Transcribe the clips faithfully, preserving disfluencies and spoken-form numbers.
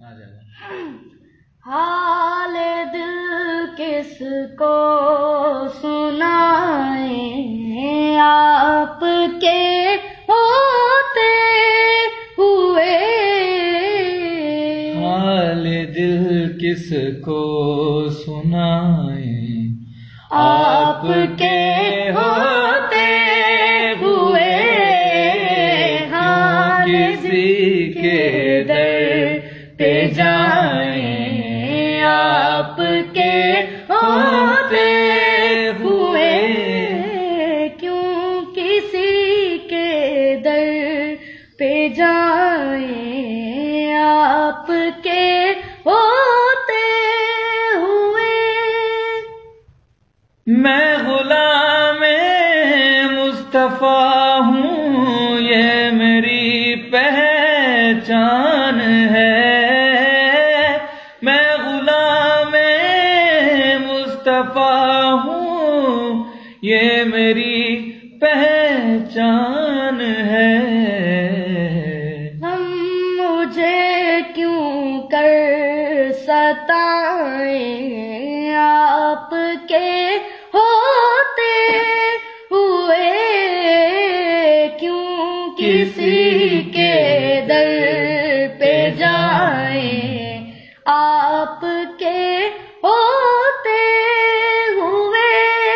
आ जाएगा। हाल दिल किसको सुनाए, आपके होते हुए। हाल दिल किसको सुनाए, आपके होते हुए। हाँ, किसी के दर पे जाएं, आपके होते हुए। क्यों किसी के दर पे जाएं, आपके होते हुए। मैं गुलाम-ए मुस्तफा हूँ, ये मेरी पहचान है। मैं गुलाम-ए मुस्तफा हूँ, ये मेरी पहचान है। हम मुझे क्यों कर सताएं, आपके होते हुए। क्यों किसी के दर पे जाएं, आपके होते हुए।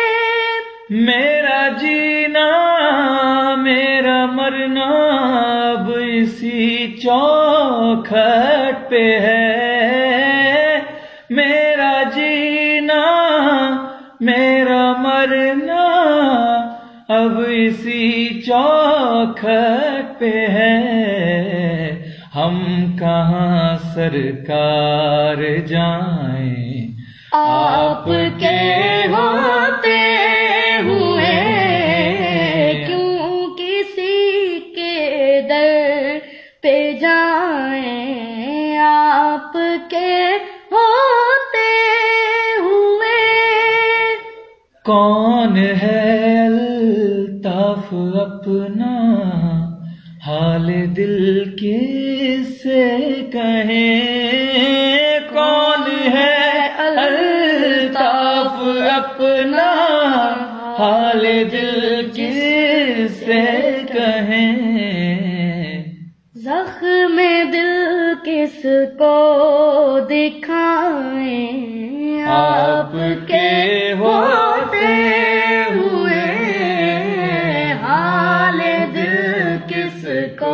मेरा जीना मेरा मरना अब इसी चौखट पे है। मेरा जीना मेरा मरना अब इसी चौखट पे है। हम कहाँ सरकार जाएं, आपके होते हुए। क्यों किसी के दर पे जाएं, आपके होते हुए। कौन है अल्ताफ अपना, हाल दिल किससे कहें। कौन है अल्ताफ अपना, हाल दिल किससे कहें। ज़ख्म दिल किसको दिखाएं, आपके होते हुए। हाल दिल किसको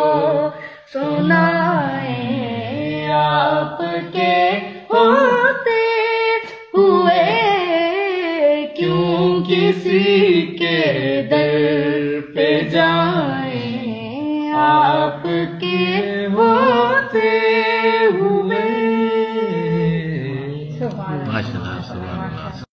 सुनाएं, आपके होते हुए। क्यों किसी के दर पे जाएं, आपके होते हुए। माशाअल्लाह, सुभान अल्लाह।